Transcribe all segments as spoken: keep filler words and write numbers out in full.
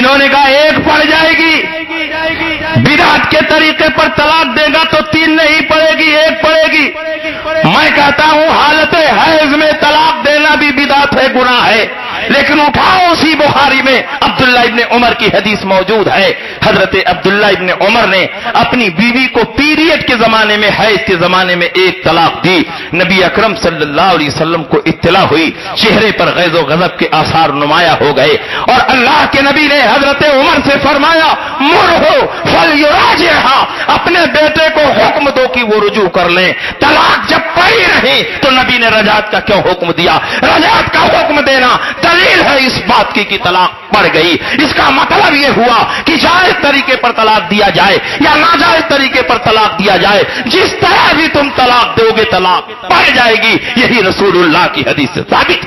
انہوں نے کہا ایک پڑ جائے گی، بدعت کے طریقے پر طلاق دے گا تو تین نہیں پڑے گی، ایک پڑے گی۔ میں کہتا ہوں حالت حیض میں طلاق دینا بھی بدعت ہے، گناہ ہے، لیکن اٹھاؤ اسی بخاری میں عبداللہ ابن عمر کی حدیث موجود ہے۔ حضرت عبداللہ ابن عمر نے اپنی بیوی کو پیریڈ کے زمانے میں، حیض کے زمانے میں ایک طلاق دی۔ نبی اکرم صلی اللہ علیہ وسلم کو اطلاع ہوئی، چہرے پر غیظ و غضب کے آثار نمایاں ہو گئے، اور اللہ کے نبی نے حضرت عمر سے فرمایا مرہو فلیراجعھا، اپنے بیٹے کو حکم دو کہ وہ رجوع کر لیں۔ طلاق جب پڑی رہی تو نبی نے رجعت کا کیوں حکم دیا؟ رجعت کا حکم دینا دلیل ہے اس بات کی کہ طلاق پڑ گئی۔ اس کا مطلب یہ ہوا کہ جائز طریقے پر طلاق دیا جائے یا ناجائز طریقے پر طلاق دیا جائے، جس طرح بھی تم طلاق دو گے طلاق پڑ جائے گی۔ یہی رسول اللہ کی حدیث سے ثابت۔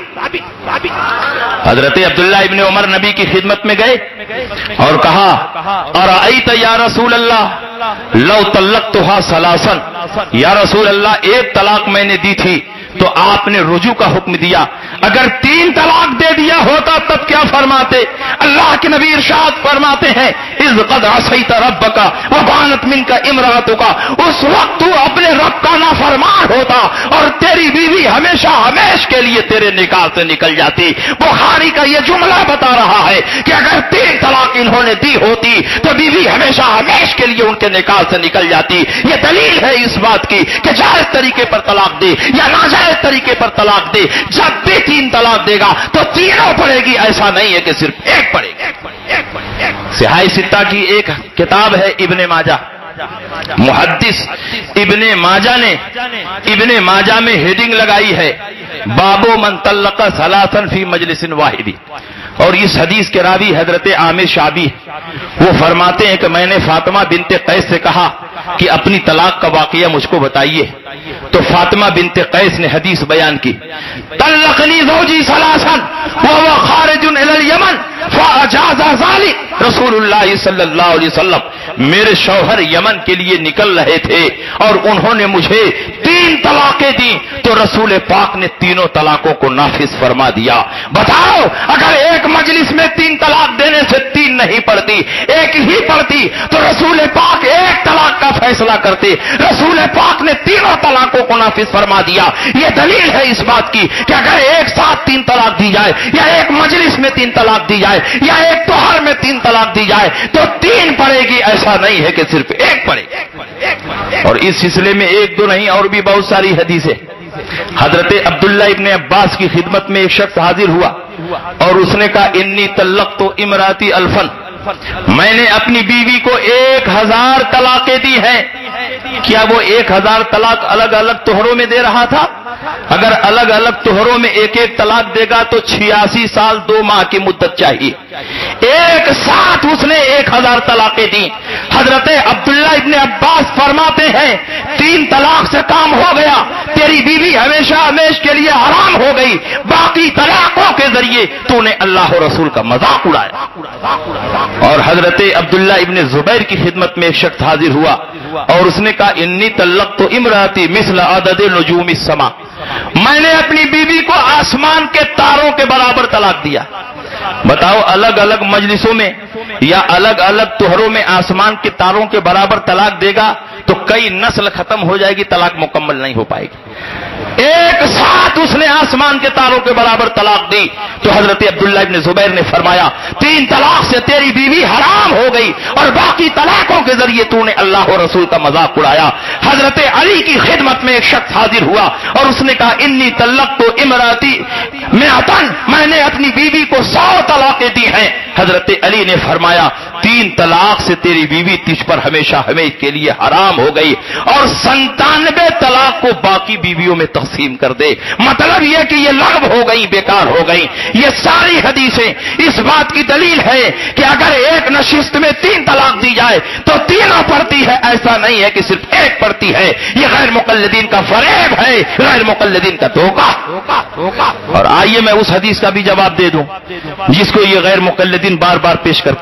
حضرت عبداللہ ابن عمر نبی کی خدمت میں گئے اور کہا ارأیت یا رسول اللہ لو طلقتها ثلاثا، یا رسول اللہ ایک طلاق میں نے دی تھی تو آپ نے رجوع کا حکم دیا، اگر تین طلاق دے دیا ہوتا تب کیا فرماتے؟ اللہ کے نبی ارشاد فرماتے ہیں اذ قد عصیت ربک وبانت منک امرأتک، اس وقت تو اپنے رب کا نافرمان ہوتا اور تیری بیوی ہمیشہ ہمیش کے لیے تیرے نکاح سے نکل جاتی۔ بخاری کا یہ جملہ بتا رہا ہے کہ اگر تین طلاق انہوں نے دی ہوتی تو بیوی ہمیشہ ہمیش کے لیے ان کے نکاح سے نکل جاتی۔ یہ دلیل ہے اس بات کی کہ جائز طریقے پر طلاق دے یا ناجائز طریقے پر طلاق دے، جب بھی تین طلاق دے گا تو تینوں پڑے گی، ایسا نہیں ہے کہ صرف ایک پڑے گی۔ صحاح ستہ کی ایک کتاب ہے ابن ماجہ، محدث ابن ماجہ نے ابن ماجہ میں ہیڈنگ لگائی ہے باب من طلق ثلاثا فی مجلس واحد، اور اس حدیث کے راوی حضرت عامر شعبی، وہ فرماتے ہیں کہ میں نے فاطمہ بنت قیس سے کہا کہ اپنی طلاق کا واقعہ مجھ کو بتائیے، تو فاطمہ بنت قیس نے حدیث بیان کی طلقنی زوجی ثلاثا وهو خارج الى اليمن فاجاز ذلك، رسول اللہ صلی اللہ علیہ وسلم میرے شوہر یمن کے لیے نکل رہے تھے اور انہوں نے مجھے تین طلاقیں دی تو رسول پاک نے تینوں طلاقوں کو نافذ فرما دیا۔ بتاؤ اگر ایک مجلس میں تین طلاق دینے سے تین نہیں پڑتی، ایک ہی پڑتی تو رسول پاک ایک طلاق کا فیصلہ کرتے، رسول پاک نے تینوں طلاقوں کو نافذ فرما دیا۔ یہ دلیل ہے اس بات کی کہ اگر ایک ساتھ تین طلاق دی جائے یا ایک مجلس میں تین طلاق دی جائے یا ایک توہر میں تین طلاق دی جائے تو تین پڑے گی، ایسا نہیں ہے کہ صرف ایک پڑے گی۔ اور اس سلسلے میں ایک دو نہیں اور بھی بہت ساری حدیثیں۔ حضرت عبداللہ ابن عباس کی خدمت میں ایک شخص حاضر ہوا اور اس نے کہا انی طلقت امراتی الفن، میں نے اپنی بیوی کو ایک ہزار طلاقیں دی ہیں۔ کیا وہ ایک ہزار طلاق الگ الگ توہروں میں دے رہا تھا؟ اگر الگ الگ توہروں میں ایک ایک طلاق دے گا تو چھیاسی سال دو ماہ کی مدت چاہیے، ایک ساتھ اس نے ایک ہزار طلاقیں دی۔ حضرت عبداللہ ابن عباس فرماتے ہیں تین طلاق سے کام ہو گیا، تیری بیوی ہمیشہ ہمیش کے لیے حرام ہو گئی، باقی طلاقوں کے ذریعے تو نے اللہ و رسول کا مذاق اڑایا۔ اور حضرت عبداللہ ابن زبیر کی خدمت میں ایک شخص حاضر ہوا اور اس نے کہا انی طلقت امراتی مثل عدد نجوم السماء، میں نے اپنی بیوی کو آسمان کے تاروں کے برابر طلاق دیا۔ بتاؤ الگ الگ مجلسوں میں یا الگ الگ توہروں میں آسمان کے تاروں کے برابر طلاق دے گا تو کئی نسل ختم ہو جائے گی، طلاق مکمل نہیں ہو پائے گی۔ ایک ساتھ اس نے آسمان کے تاروں کے برابر طلاق دی تو حضرت عبداللہ ابن زبیر نے فرمایا تین طلاق سے تیری بیوی حرام ہو گئی اور باقی طلاقوں کے ذریعے تو نے اللہ و رسول کا مذاق اڑایا۔ حضرت علی کی خدمت میں ایک شخص حاضر ہوا اور اس نے کہا انی طلقت امراتی مئتن، میں نے اپنی بیوی کو سو طلاقیں دی ہیں۔ حضرت علی نے فرمایا تین طلاق سے تیری بیوی تجھ پر ہمیشہ ہمیش کے لیے حرام ہو گئی اور سنتانوے طلاق کو باقی بیویوں میں تقسیم کر دے۔ مطلب یہ کہ یہ لغو ہو گئی، بیکار ہو گئی۔ یہ ساری حدیثیں اس بات کی دلیل ہے کہ اگر ایک نشست میں تین طلاق دی جائے تو تینوں پڑتی ہے، ایسا نہیں ہے کہ صرف ایک پڑتی ہے۔ یہ غیر مقلدین کا فریب ہے، غیر مقلدین کا دھوکہ۔ اور آئیے میں اس حدیث کا بھی جواب دے دوں جس کو یہ غیر مقلدین بار بار پیش کرتے ہیں۔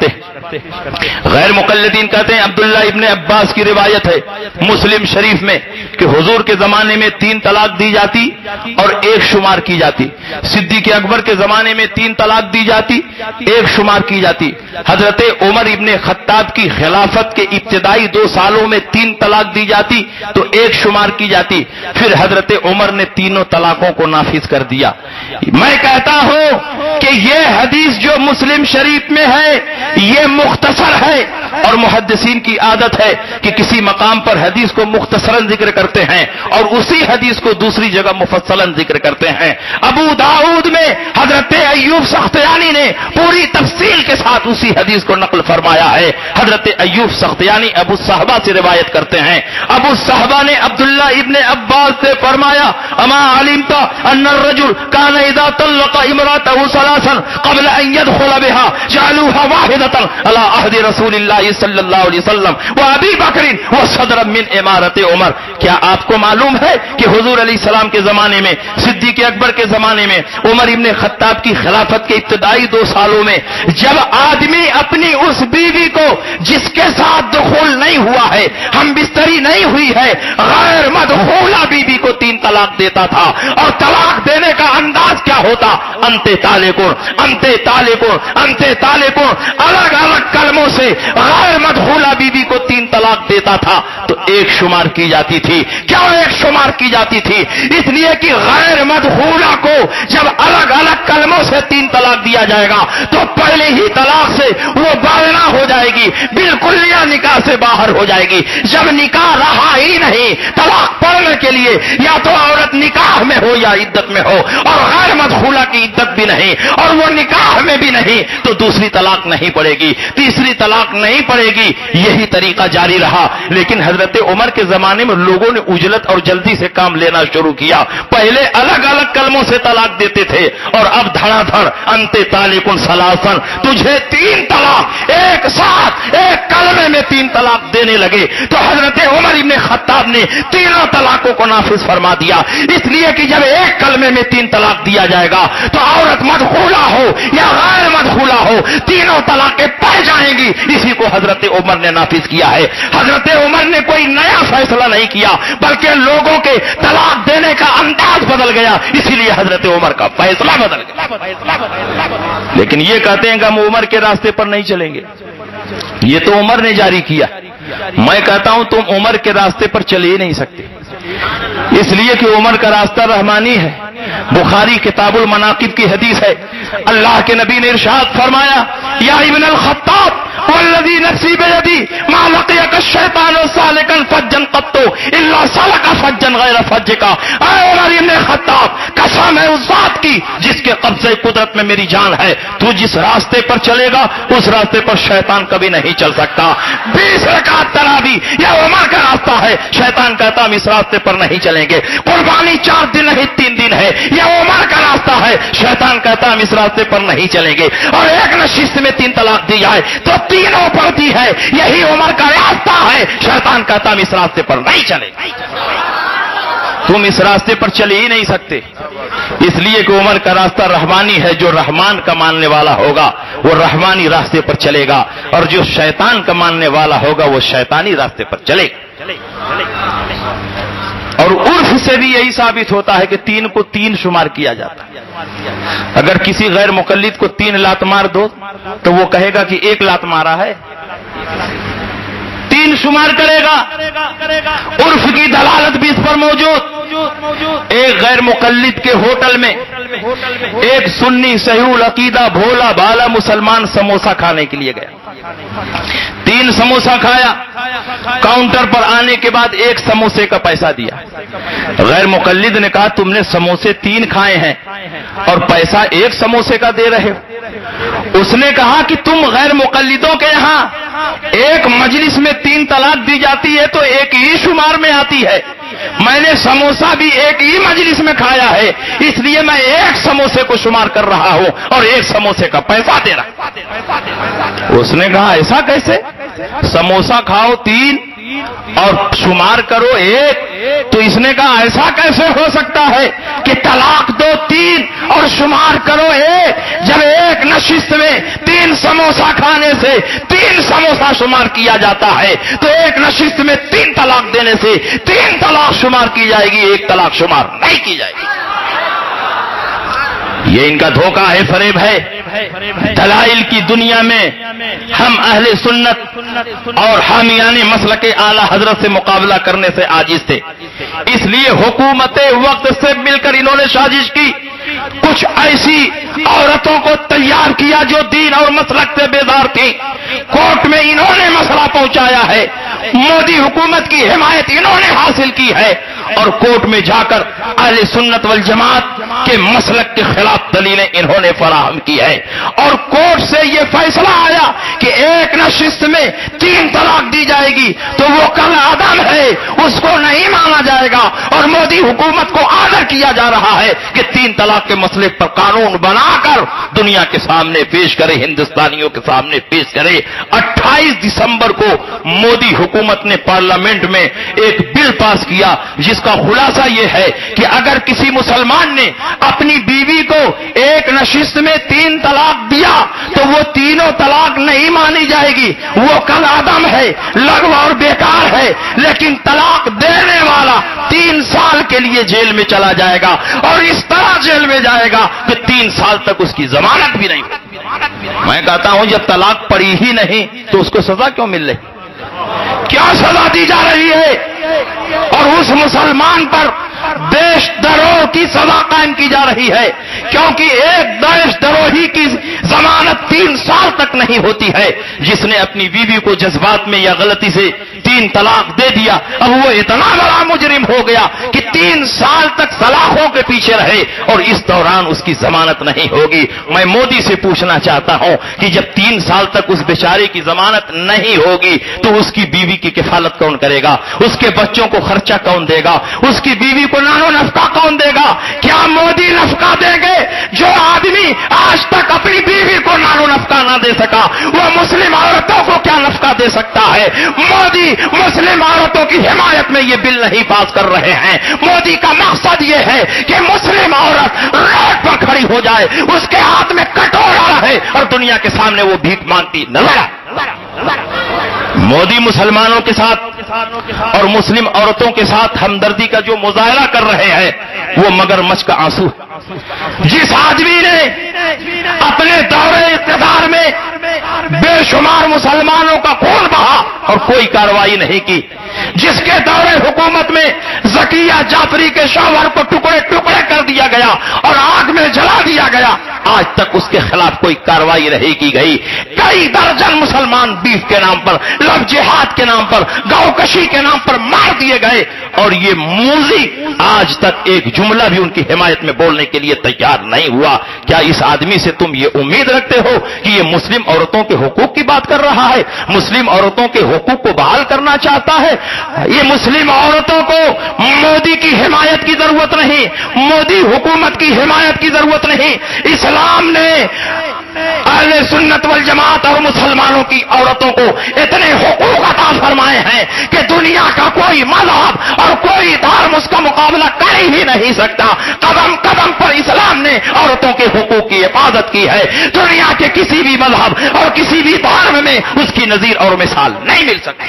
غیر مقلدین کہتے ہیں عبداللہ ابن عباس کی روایت ہے مسلم شریف میں کہ حضور کے زمانے میں تین طلاق دی جاتی اور ایک شمار کی جاتی، صدیق اکبر کے زمانے میں تین طلاق دی جاتی، ایک شمار کی جاتی، حضرت عمر ابن خطاب کی خلافت کے ابتدائی دو سالوں میں تین طلاق دی جاتی تو ایک شمار کی جاتی، پھر حضرت عمر نے تینوں طلاقوں کو نافذ کر دیا۔ میں کہتا ہوں کہ یہ حدیث جو مسلم شریف میں ہے یہ مختصر ہے، اور محدثین کی عادت ہے کہ کسی مقام پر حدیث کو مختصراً ذکر کرتے ہیں اور اسی حدیث کو دوسری جگہ مفصلاً ذکر کرتے ہیں۔ ابو داؤد میں حضرت ایوب سختیانی نے پوری تفصیل کے ساتھ اسی حدیث کو نقل فرمایا ہے۔ حضرت ایوب سختیانی ابو صحبہ سے روایت کرتے ہیں، ابو صحبہ نے عبداللہ ابن عباس سے فرمایا اما علمت ان الرجل كان اذا طلق امراته ثلاثا قبل ان يدخل بها جعلوها واحدة على عهد رسول الله صلی اللہ علیہ وسلم وابی بکر وصدرا من امارت عمر۔ کیا آپ کو معلوم ہے کہ حضور علیہ السلام کے زمانے میں، صدیق اکبر کے زمانے میں، عمر ابن خطاب کی خلافت کے ابتدائی دو سالوں میں جب آدمی اپنی اس بیوی کو جس کے ساتھ دخول نہیں ہوا ہے، ہم بستری نہیں ہوئی ہے، غیر مدخولہ بیوی کو تین طلاق دیتا تھا، اور طلاق دینے کا انداز کیا ہوتا؟ انتے طالقون انتے طالقون انتے طالقون، الگ الگ کلموں سے غیر مدخولہ بیوی کو تین طلاق دیتا تھا تو ایک شمار کی جاتی تھی۔ کیا ایک شمار کی جاتی تھی؟ اس لیے کہ غیر مدخولہ کو جب الگ الگ کلموں سے تین طلاق دیا جائے گا تو پہلے ہی طلاق سے وہ باغنا ہو جائے گی، بالکل یا نکاح سے باہر ہو جائے گی۔ جب نکاح رہا ہی نہیں طلاق پڑھنے کے لیے، یا تو عورت نکاح میں ہو یا عدت میں ہو، اور غیر مدخولہ کی عدت بھی نہیں اور وہ نکاح میں بھی نہیں، تو دوسری طلاق نہیں پڑے گی، تیسری طلاق نہیں پڑے گی۔ یہی طریقہ جاری رہا، لیکن حضرت عمر کے زمانے میں لوگوں نے اجلت اور جلدی سے کام لینا شروع کیا۔ پہلے الگ الگ کلموں سے طلاق دیتے تھے اور اب دھڑا دھڑ انتے طالقن ثلاثن، تجھے تین طلاق ایک ساتھ ایک کلمے میں تین طلاق دینے لگے۔ تو حضرت عمر ابن خطاب نے تینوں طلاقوں کو نافذ فرما دیا، اس لیے کہ جب ایک کلمے میں تین طلاق دیا جائے گا تو عورت مدخولہ ہو یا غیر مدخولہ ہو تینوں طلاقیں پڑ جائیں گی۔ اسی کو حضرت عمر نے نافذ کیا ہے۔ حضرت عمر نے کوئی نیا فیصلہ نہیں کیا بلکہ لوگوں کے طلاق دینے کا انداز بدل گیا، اسی لیے حضرت عمر کا فیصلہ بدل گیا۔ لیکن یہ کہتے ہیں کہ ہم عمر کے راستے پر نہیں چلیں گے، یہ تو عمر نے جاری کیا۔ میں کہتا ہوں تم عمر کے راستے پر چل ہی نہیں سکتے، اس لیے کہ عمر کا راستہ رحمانی ہے۔ بخاری کتاب المناقب کی حدیث ہے، اللہ کے نبی نے ارشاد فرمایا یا ابن الخطاب والذی نفسی بیدی ما لقیک الشیطان سالکا فجا قط الا سلک فجا غیر فجک۔ اے عمر ابن خطاب، قسم ہے اس ذات کی جس کے قبضے قدرت میں میری جان ہے، تو جس راستے پر چلے گا اس راستے پر شیطان کبھی نہیں چل سکتا۔ بیس رکعت تراویح یہ عمر کا راستہ ہے، شیطان کہتا ہم اس راستے پر نہیں چلیں گے۔ قربانی چار دن نہیں تین دن ہے، یہ عمر کا راستہ ہے، شیطان کہتا ہم اس راستے پر نہیں چلیں گے۔ اور ایک نشست میں تین طلاق دی جائے تو تینوں پڑتی ہے، یہی عمر کا راستہ ہے، شیطان کہتا ہم اس راستے پر نہیں چلیں گے۔ تم اس راستے پر چل ہی نہیں سکتے، اس لیے کہ عمر کا راستہ رحمانی ہے، جو رحمان کا ماننے والا ہوگا وہ رحمانی راستے پر چلے گا، اور جو شیطان کا ماننے والا ہوگا وہ شیطانی راستے پر چلے گا۔ اور عرف سے بھی یہی ثابت ہوتا ہے کہ تین کو تین شمار کیا جاتا ہے۔ اگر کسی غیر مقلد کو تین لات مار دو تو وہ کہے گا کہ ایک لات مارا ہے، تین شمار کرے گا۔ عرف کی دلالت بھی اس پر موجود۔ ایک غیر مقلد کے ہوٹل میں ایک سنی صحیح العقیدہ بھولا بھالا مسلمان سموسہ کھانے کے لیے گیا، تین سموسہ کھایا، کاؤنٹر پر آنے کے بعد ایک سموسے کا پیسہ دیا۔ غیر مقلد نے کہا تم نے سموسے تین کھائے ہیں اور پیسہ ایک سموسے کا دے رہے ہو۔ اس نے کہا کہ تم غیر مقلدوں کے یہاں ایک مجلس میں تین طلاق دی جاتی ہے تو ایک ہی شمار میں آتی ہے، میں نے سموسہ بھی ایک ہی مجلس میں کھایا ہے، اس لیے میں ایک سموسے کو شمار کر رہا ہوں اور ایک سموسے کا پیسہ دے رہا ہوں۔ اس نے کہا ایسا کیسے؟ سموسہ کھاؤ تین اور شمار کرو ایک، تو اس نے کہا ایسا کیسے ہو سکتا ہے کہ طلاق دو تین اور شمار کرو ایک؟ جب ایک نشست میں تین سموسہ کھانے سے تین سموسہ شمار کیا جاتا ہے تو ایک نشست میں تین طلاق دینے سے تین طلاق شمار کی جائے گی، ایک طلاق شمار نہیں کی جائے گی۔ یہ ان کا دھوکہ ہے، فریب ہے۔ دلائل کی دنیا میں ہم اہل سنت اور حامیان مسلک اعلی حضرت سے مقابلہ کرنے سے عاجز تھے، اس لیے حکومت وقت سے مل کر انہوں نے سازش کی، کچھ ایسی عورتوں کو تیار کیا جو دین اور مسلک سے بیدار تھیں، کورٹ میں انہوں نے مسئلہ پہنچایا ہے، مودی حکومت کی حمایت انہوں نے حاصل کی ہے، اور کورٹ میں جا کر اہل سنت والجماعت کے مسلک کے خلاف دلیلیں انہوں نے فراہم کی ہے، اور کورٹ سے یہ فیصلہ آیا کہ ایک نشست میں تین طلاق دی جائے گی تو وہ کل عدم ہے، اس کو نہیں مانا جائے گا، اور مودی حکومت کو آڈر کیا جا رہا ہے کہ تین طلاق کے مسئلے پر قانون بنا کر دنیا کے سامنے پیش کرے، ہندوستانیوں کے سامنے پیش کرے۔ اٹھائیس دسمبر کو مودی حکومت نے پارلیمنٹ میں ایک بل پاس کیا جس کا خلاصہ یہ ہے کہ اگر کسی مسلمان نے اپنی بیوی کو ایک نشست میں تین طلاق دیا تو وہ تینوں طلاق نہیں مانی جائے گی، وہ کل عدم ہے، لغو اور بیکار ہے، لیکن طلاق دینے والا تین سال کے لیے جیل میں چلا جائے گا، اور اس طرح جیل میں جائے گا کہ تین سال تک اس کی ضمانت بھی نہیں ہوگی۔ میں کہتا ہوں جب طلاق پڑی ہی نہیں تو اس کو سزا کیوں مل رہی؟ کیا سزا دی جا رہی ہے؟ اور اس مسلمان پر دیش دروہ کی سزا قائم کی جا رہی ہے، کیونکہ ایک دیش دروہی کی ضمانت تین سال تک نہیں ہوتی ہے۔ جس نے اپنی بیوی کو جذبات میں یا غلطی سے تین طلاق دے دیا، اب وہ اتنا بڑا مجرم ہو گیا کہ تین سال تک سلاخوں کے پیچھے رہے اور اس دوران اس کی ضمانت نہیں ہوگی۔ میں مودی سے پوچھنا چاہتا ہوں کہ جب تین سال تک اس بیچارے کی ضمانت نہیں ہوگی تو اس کی بیوی کی کفالت کون کرے گا؟ اس کے بچوں کو خرچہ کون دے گا؟ اس کی بیوی کو نانو نفقہ کون دے گا؟ کیا مودی نفقہ دیں گے؟ جو آدمی آج تک اپنی بیوی کو نانو نفقہ نہ دے سکا وہ مسلم عورتوں کو کیا نفقہ دے سکتا ہے؟ مودی مسلم عورتوں کی حمایت میں یہ بل نہیں پاس کر رہے ہیں۔ مودی کا مقصد یہ ہے کہ مسلم عورت روڈ پر کھڑی ہو جائے، اس کے ہاتھ میں کٹورا رہے اور دنیا کے سامنے وہ بھیک مانگتی نظر آئے۔ مودی مسلمانوں کے ساتھ اور مسلم عورتوں کے ساتھ ہمدردی کا جو مظاہرہ کر رہے ہیں وہ مگرمچھ کا آنسو ہے۔ جس آدمی نے اپنے دور اقتدار میں بے شمار مسلمانوں کا خون بہا اور کوئی کارروائی نہیں کی، جس کے دور حکومت میں ذکیہ جعفری کے شوہر کو ٹکڑے ٹکڑے کر دیا گیا اور آگ میں جلا دیا گیا، آج تک اس کے خلاف کوئی کارروائی نہیں کی گئی۔ کئی درجن مسلمان بیف کے نام پر، لو جہاد کے نام پر، گاؤں کشی کے نام پر مار دیے گئے، اور یہ موذی آج تک ایک جملہ بھی ان کی حمایت میں بولنے کے لیے تیار نہیں ہوا۔ کیا اس آدمی سے تم یہ امید رکھتے ہو کہ یہ مسلم عورتوں کے حقوق کی بات کر رہا ہے، مسلم عورتوں کے حقوق کو بحال کرنا چاہتا ہے؟ یہ مسلم عورتوں کو مودی کی حمایت کی ضرورت نہیں، مودی حکومت کی حمایت کی ضرورت نہیں۔ اسلام نے اہل سنت والجماعت اور مسلمانوں کی عورتوں کو اتنے حقوق عطا فرمائے ہیں کہ دنیا کا کوئی مذہب اور کوئی دھرم اس کا مقابلہ کر ہی نہیں سکتا۔ قدم قدم پر اسلام نے عورتوں کے حقوق کی حفاظت کی ہے، دنیا کے کسی بھی مذہب اور کسی بھی دھرم میں اس کی نظیر اور مثال نہیں مل سکتی۔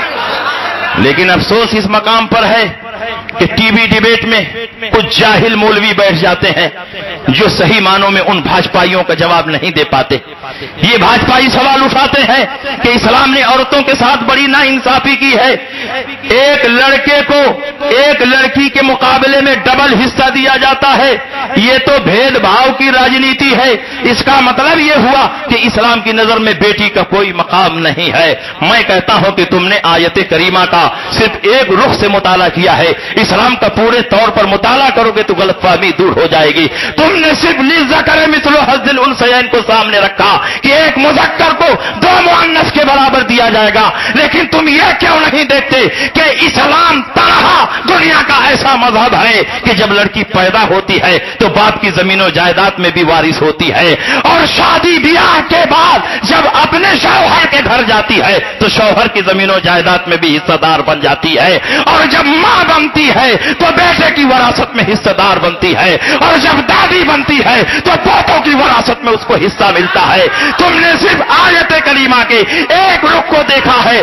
لیکن افسوس اس مقام پر ہے کہ ٹی وی ڈیبیٹ میں کچھ جاہل مولوی بیٹھ جاتے ہیں جو صحیح معنوں میں ان بھاجپائیوں کا جواب نہیں دے پاتے۔ یہ بھاجپائی سوال اٹھاتے ہیں کہ اسلام نے عورتوں کے ساتھ بڑی ناانصافی کی ہے، ایک لڑکے کو ایک لڑکی کے مقابلے میں ڈبل حصہ دیا جاتا ہے، یہ تو بھید بھاؤ کی راجنیتی ہے۔ اس کا مطلب یہ ہوا کہ اسلام کی نظر میں بیٹی کا کوئی مقام نہیں ہے۔ میں کہتا ہوں کہ تم نے آیت کریمہ کا صرف ایک رخ سے مطالعہ کیا ہے، اسلام کا پورے طور پر مطالعہ کرو گے تو غلط فہمی دور ہو جائے گی۔ تم نے صرف للذکر مثل حظ الانثیین کو سامنے رکھا کہ ایک مذکر کو دو مؤنث کے برابر دیا جائے گا، لیکن تم یہ کیوں نہیں دیکھتے کہ اسلام تنہا دنیا کا ایسا مذہب ہے کہ جب لڑکی پیدا ہوتی ہے تو باپ کی زمین و جائیداد میں بھی وارث ہوتی ہے، اور شادی بیاہ کے بعد جب اپنے شوہر کے گھر جاتی ہے تو شوہر کی زمین و جائیداد میں بھی حصہ دار بن جاتی ہے، اور جب ماں بنتی ہے تو بیٹے کی وراثت میں حصہ دار بنتی ہے، اور جب دادی بنتی ہے تو پوتوں کی وراثت میں اس کو حصہ ملتا ہے۔ تم نے صرف آیت کریمہ کے ایک رخ کو دیکھا ہے،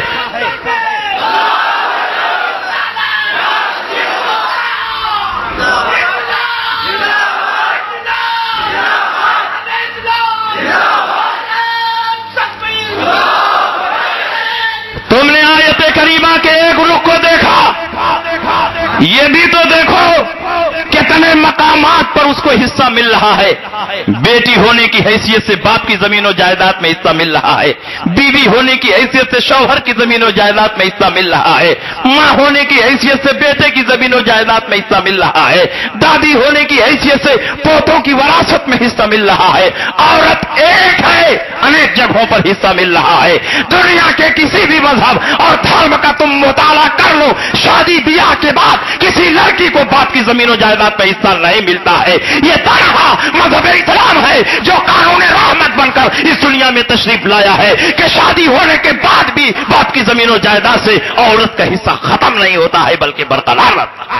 تم نے آیت کریمہ کے ایک رخ کو دیکھا، یہ بھی تو دیکھو کتنے مقامات پر اس کو حصہ مل رہا ہے۔ بیٹی ہونے کی حیثیت سے باپ کی زمین و جائیداد میں حصہ مل رہا ہے، بیوی ہونے کی حیثیت سے شوہر کی زمین و جائیداد میں حصہ مل رہا ہے، ماں ہونے کی حیثیت سے بیٹے کی زمین و جائیداد میں حصہ مل رہا ہے، دادی ہونے کی حیثیت سے پوتوں کی وراثت میں حصہ مل رہا ہے۔ عورت ایک ہے، انیک جگہوں پر حصہ مل رہا ہے۔ دنیا کے کسی بھی مذہب اور دھرم کا تم مطالعہ کر لو، شادی بیاہ کے بعد کسی لڑکی کو باپ کی زمین و جائیداد پہ حصہ نہیں ملتا ہے۔ یہ تنہا مذہب اسلام ہے جو قانون رحمت بن کر اس دنیا میں تشریف لایا ہے کہ شادی ہونے کے بعد بھی باپ کی زمین و جائیداد سے عورت کا حصہ ختم نہیں ہوتا ہے بلکہ برقرار رہتا ہے۔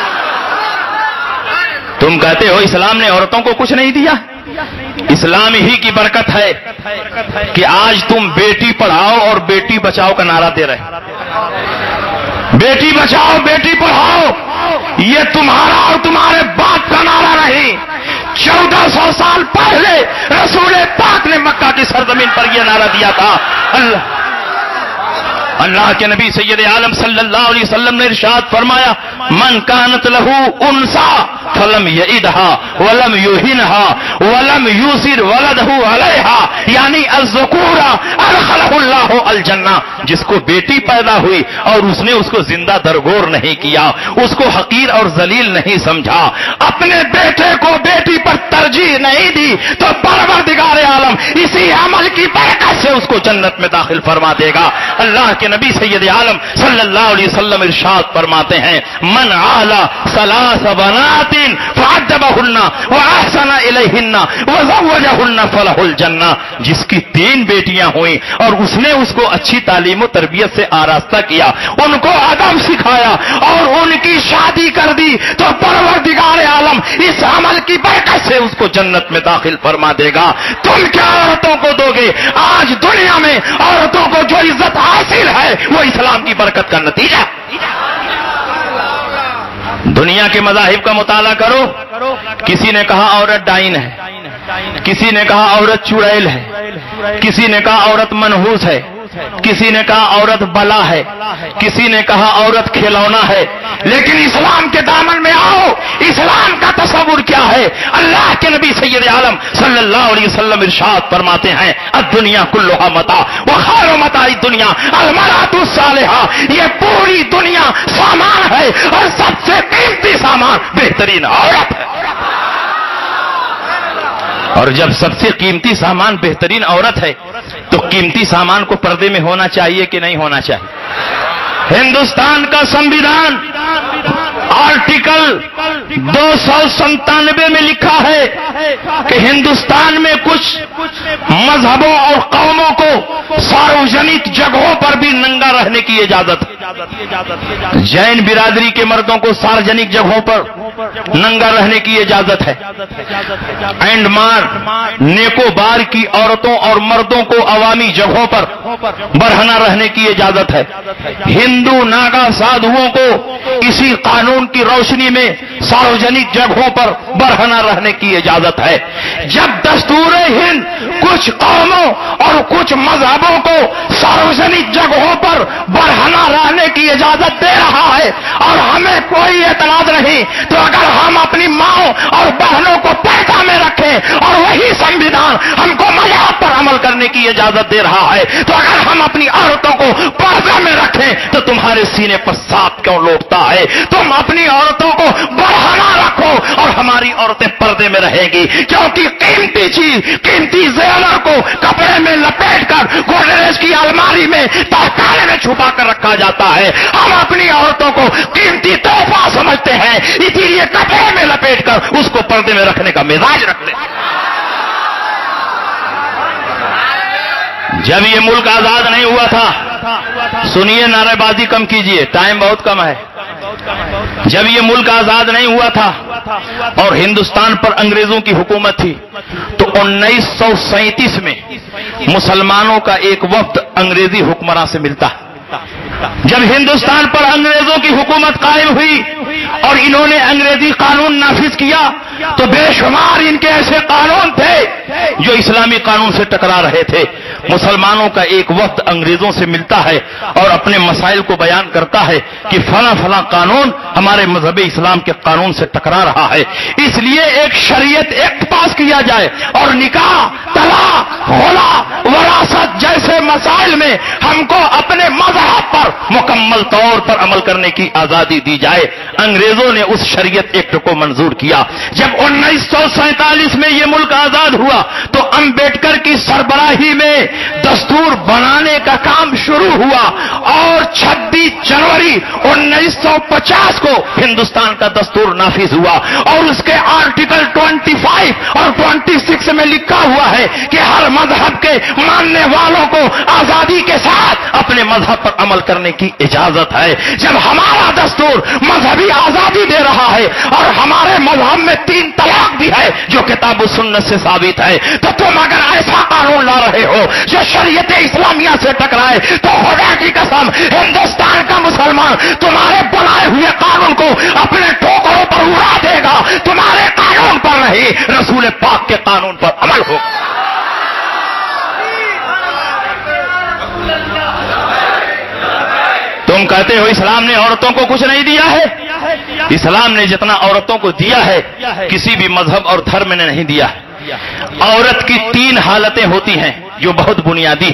تم کہتے ہو اسلام نے عورتوں کو کچھ نہیں دیا، اسلام ہی کی برکت ہے کہ آج تم بیٹی پڑھاؤ اور بیٹی بچاؤ کا نعرہ دے رہے۔ بیٹی بچاؤ بیٹی پڑھاؤ یہ تمہارا اور تمہارے باپ کا نعرہ نہیں، چودہ سو سال پہلے رسول پاک نے مکہ کی سرزمین پر یہ نعرہ دیا تھا۔ اللہ اللہ کے نبی سید عالم صلی اللہ علیہ وسلم نے ارشاد فرمایا، من کانت لہو انسا فلم یعدھا ولم یہنھا ولم یوسر ولدہ علیہا، یعنی الذکور ادخلہ اللہ الجنہ، جس کو بیٹی پیدا ہوئی اور اس نے اس کو زندہ درگور نہیں کیا، اس کو حقیر اور ذلیل نہیں سمجھا، اپنے بیٹے کو بیٹی پر ترجیح نہیں دی، تو پروردگار عالم اسی عمل کی برکت سے اس کو جنت میں داخل فرما دے گا۔ اللہ کے نبی سید عالم صلی اللہ علیہ وسلم ارشاد فرماتے ہیں، من عالی ثلاث بنات فعدبہن واحسن الیہن وزوجہن فلہ الجنہ، جس کی تین بیٹیاں ہوئیں اور اس نے اس کو اچھی تعلیم و تربیت سے آراستہ کیا، ان کو ادب سکھایا اور ان کی شادی کر دی، تو پروردگار عالم اس عمل کی برکت سے اس کو جنت میں داخل فرما دے گا۔ تم کیا عورتوں کو دو گے؟ آج دنیا میں عورتوں کو جو عزت حاصل ہے وہ اسلام کی برکت کا نتیجہ۔ دنیا کے مذاہب کا مطالعہ کرو، کسی نے کہا عورت ڈائن ہے، کسی نے کہا عورت چڑیل ہے، کسی نے کہا عورت منحوس ہے، کسی نے کہا عورت بلا ہے، کسی نے کہا عورت کھلونا ہے، لیکن اسلام کے دامن میں آؤ، اسلام کا تصور کیا ہے؟ اللہ کے نبی سید عالم صلی اللہ علیہ وسلم ارشاد فرماتے ہیں، الدنیا کلھا متاع وخیر متاع الدنیا المرأۃ الصالحہ، یہ پوری دنیا سامان ہے اور سب سے قیمتی سامان بہترین عورت ہے۔ اور جب سب سے قیمتی سامان بہترین عورت ہے تو قیمتی سامان کو پردے میں ہونا چاہیے کہ نہیں ہونا چاہیے؟ ہندوستان کا سنویدھان آرٹیکل دو سو ستانوے میں لکھا ہے کہ ہندوستان میں کچھ مذہبوں اور قوموں کو ساروجنک جگہوں پر بھی ننگا رہنے کی اجازت ہے۔ جین برادری کے مردوں کو سارجنک جگہوں پر ننگا رہنے کی اجازت ہے۔ اینڈمان نیکوبار کی عورتوں اور مردوں کو عوامی جگہوں پر برہنہ رہنے کی اجازت ہے۔ ہندو ناگا سادھوؤں کو اسی قانون کی روشنی میں ساروجنک جگہوں پر برہنہ رہنے کی اجازت ہے۔ جب دستور ہند کچھ قوموں اور کچھ مذہبوں کو ساروجنک جگہوں پر برہنہ رہنے کی اجازت دے رہا ہے اور ہمیں کوئی اعتراض نہیں، تو اگر ہم اپنی ماں اور بہنوں کو پردہ میں رکھیں اور وہی سنویدھان ہم کو مذہب پر عمل کرنے کی اجازت دے رہا ہے، تو اگر ہم اپنی عورتوں کو پردہ میں رکھیں تو تمہارے سینے پر سانپ کیوں لوٹتا ہے؟ تم اپنی عورتوں کو برہنہ رکھو اور ہماری عورتیں پردے میں رہیں گی، کیونکہ قیمتی چیز قیمتی زیور کو کپڑے میں لپیٹ کر گودریج کی الماری میں تہخانے میں چھپا کر رکھا جاتا ہے۔ ہم اپنی عورتوں کو قیمتی تحفہ سمجھتے ہیں، اسی لیے کپڑے میں لپیٹ کر اس کو پردے میں رکھنے کا مزاج رکھ لیں۔ جب یہ ملک آزاد نہیں ہوا تھا، سنیے نعرے بازی کم کیجئے، ٹائم بہت کم ہے. جب یہ ملک آزاد نہیں ہوا تھا اور ہندوستان پر انگریزوں کی حکومت تھی تو انیس سو سینتیس میں مسلمانوں کا ایک وفد انگریزی حکمراں سے ملتا. جب ہندوستان پر انگریزوں کی حکومت قائم ہوئی اور انہوں نے انگریزی قانون نافذ کیا تو بے شمار ان کے ایسے قانون تھے جو اسلامی قانون سے ٹکرا رہے تھے. مسلمانوں کا ایک وفد انگریزوں سے ملتا ہے اور اپنے مسائل کو بیان کرتا ہے کہ فلاں فلاں قانون ہمارے مذہب اسلام کے قانون سے ٹکرا رہا ہے، اس لیے ایک شریعت ایکٹ پاس کیا جائے اور نکاح، طلاق، خلا، وراثت جیسے مسائل میں ہم کو اپنے مذہب پر مکمل طور پر عمل کرنے کی آزادی دی جائے. انگریزوں نے اس شریعت ایکٹ کو منظور کیا. جب انیس سو سینتالیس میں یہ ملک آزاد ہوا تو امبیڈکر کی سربراہی میں دستور بنانے کا کام شروع ہوا اور چھبیس جنوری انیس سو پچاس کو ہندوستان کا دستور نافذ ہوا اور اس کے آرٹیکل پچیس اور چھبیس میں لکھا ہوا ہے کہ ہر مذہب کے ماننے والوں کو آزادی کے ساتھ اپنے مذہب پر عمل کرنے کی اجازت ہے. جب ہمارا دستور مذہبی آزادی دے رہا ہے اور ہمارے مذہب میں تین طلاق بھی ہے جو کتاب و سنت سے ثابت ہے، تو تم اگر ایسا قانون لا رہے ہو جو شریعت اسلامیہ سے ٹکرائے تو خدا کی قسم ہندوستان کا مسلمان تمہارے بنائے ہوئے قانون کو اپنے ٹوکروں پر اڑا دے گا، تمہارے قانون پر نہیں رسول پاک کے قانون پر عمل ہوگا. تم کہتے ہو اسلام نے عورتوں کو کچھ نہیں دیا ہے. اسلام نے جتنا عورتوں کو دیا ہے کسی بھی مذہب اور دھرم نے نہیں دیا. عورت کی تین حالتیں ہوتی ہیں جو بہت بنیادی.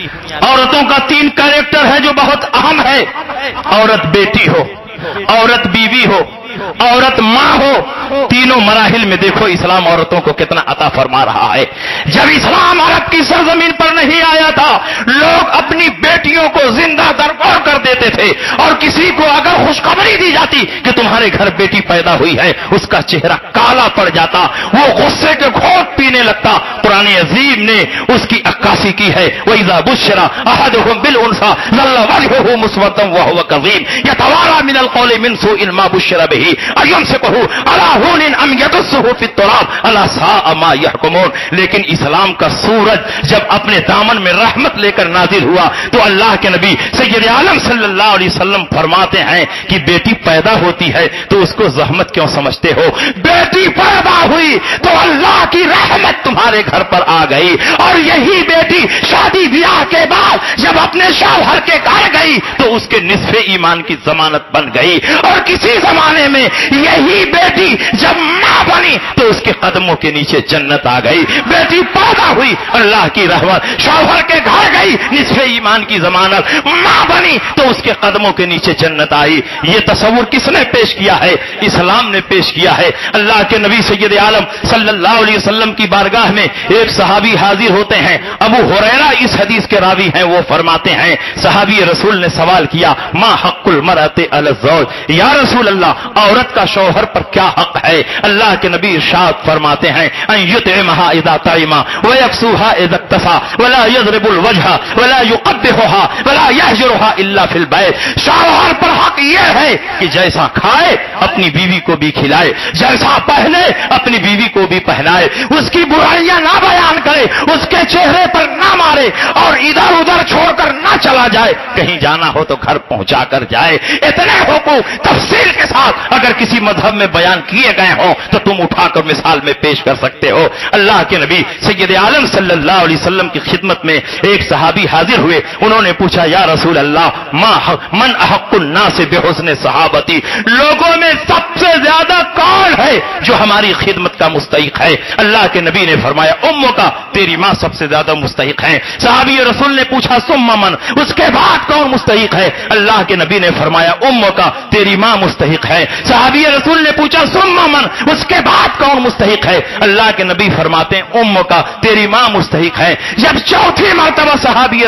عورتوں کا تین کریکٹر ہے جو بہت اہم ہے. عورت بیٹی ہو، عورت بیوی ہو، عورت ماں ہو. تینوں مراحل میں دیکھو اسلام عورتوں کو کتنا عطا فرما رہا ہے. جب اسلام عرب کی سرزمین پر نہیں آیا تھا لوگ اپنی بیٹیوں کو زندہ درگور کر دیتے تھے اور کسی کو اگر خوشخبری دی جاتی کہ تمہارے گھر بیٹی پیدا ہوئی ہے اس کا چہرہ کالا پڑ جاتا، وہ غصے کے گھونٹ پینے لگتا. قرآن عظیم نے اس کی عکاسی کی ہے. وَإِذَا بُشِّرَ أَحَدُهُم بِالْأُنثىٰ ظَلَّ وَجْهُهُ مُسْوَدًّا وَهُوَ كَظِيمٌ يَتَوَارَىٰ مِنَ الْقَوْلِ مِنْ سُوءِ مَا بُشِّرَ بِهِ أَيُمْسِكُهُ عَلَىٰ هُونٍ أَمْ يَدُسُّهُ فِي التُّرَابِ أَلَا سَاءَ مَا يَحْكُمُونَ. لیکن اسلام کا سورج جب اپنے دامن میں رحمت لے کر نازل ہوا تو اللہ کے نبی سید عالم صلی اللہ علیہ وسلم فرماتے ہیں کہ بیٹی پیدا ہوتی ہے تو اس کو زحمت کیوں سمجھتے ہو؟ بیٹی پیدا ہوئی تو اللہ کی رحمت تمہارے گھر پر آ گئی اور یہی بیٹی شادی بیاہ کے بعد جب اپنے شوہر کے گھر گئی تو اس کے نصف ایمان کی ضمانت بن گئی اور کسی زمانے میں یہی بیٹی جب ماں بنی تو اس کے قدموں کے نیچے جنت آ گئی. بیٹی پیدا ہوئی اللہ کی رحمت، شوہر کے گھر گئی نصف ایمان کی ضمانت، ماں بنی تو اس کے قدموں کے نیچے جنت آئی. یہ تصور کس نے پیش کیا ہے؟ اسلام نے پیش کیا ہے. اللہ کے نبی سید عالم صلی اللہ علیہ وسلم کی بارگاہ میں ایک صحابی حاضر ہوتے ہیں. ابو ہریرہ اس حدیث کے راوی ہیں. وہ فرماتے ہیں صحابی رسول نے سوال کیا ما حق المرأة علی الزوج، یا رسول اللہ عورت کا شوہر پر کیا حق ہے؟ اللہ کے نبی ارشاد فرماتے ہیں ان یطعمها اذا طعم ويكسوها اذا اكتسى ولا يضرب الوجه ولا يقبحها ولا يهجرها الا في البيت. شوہر پر حق یہ ہے کہ جیسا کھائے اپنی بیوی کو بھی کھلائے، جیسا پہنے اپنی بیوی کو بھی پہنائے، اس کی برائیاں نہ بیان کرے، اس کے چہرے پر نہ مارے اور ادھر ادھر چھوڑ کر نہ چلا جائے. کہیں جانا ہو تو گھر پہنچا کر جائے. اتنے حقوق تفصیل کے ساتھ اگر کسی مذہب میں بیان کیے گئے ہوں تو تم اٹھا کر مثال میں پیش کر سکتے ہو. اللہ کے نبی سید عالم صلی اللہ علیہ وسلم کی خدمت میں ایک صحابی حاضر ہوئے. انہوں نے پوچھا یا رسول اللہ ما من احق الناس بحسن صحابتی، لوگوں میں سب سے زیادہ کون ہے جو ہماری خدمت کا مستحق ہے؟ اللہ کے نبی نے فرمایا اموں کا، تیری ماں سب سے زیادہ مستحق ہے. صحابی رسول نے پوچھا ثم من، اس کے بعد کون مستحق ہے؟ اللہ کے نبی نے فرمایا اموں کا، تیری ماں مستحق ہے. صحابی رسول نے پوچھا ثم من، اس کے بعد کون مستحق ہے؟ اللہ کے نبی فرماتے ہیں اموں کا، تیری ماں مستحق ہے. جب چوتھی مرتبہ صحابی رسول نے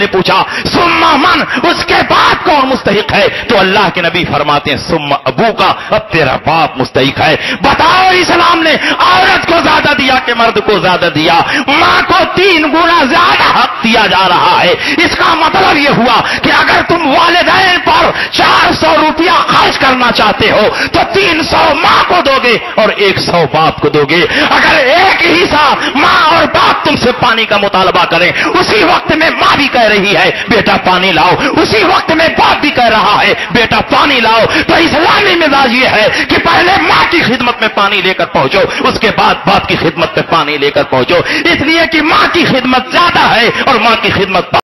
پوچھا سما من، اس کے بعد کون مستحق ہے؟ تو اللہ کے نبی فرماتے ہیں سما ابو کا، اب تیرا باپ مستحق ہے۔ بتاؤ اسلام نے عورت کو زیادہ دیا کہ مرد کو زیادہ دیا؟ ماں کو تین گنا زیادہ حق دیا جا رہا ہے۔ اس کا مطلب یہ ہوا کہ اگر تم والدین پر چار سو روپیہ خرچ کرنا چاہتے ہو تو تین سو ماں کو دو گے اور ایک سو باپ کو دو گے۔ اگر ایک ہی سا ماں اور باپ تم سے پانی کا مطالبہ کریں، اسی وقت میں ماں بھی کہہ رہی ہے بیٹا پانی لاؤ، اسی وقت میں باپ بھی کہہ رہا ہے بیٹا پانی لاؤ، تو اسلامی مزاج یہ ہے کہ پہلے ماں کی خدمت میں پانی لے کر پہنچو، اس کے بعد باپ کی خدمت میں پانی لے کر پہنچو، اس لیے کہ ماں کی خدمت زیادہ ہے اور ماں کی خدمت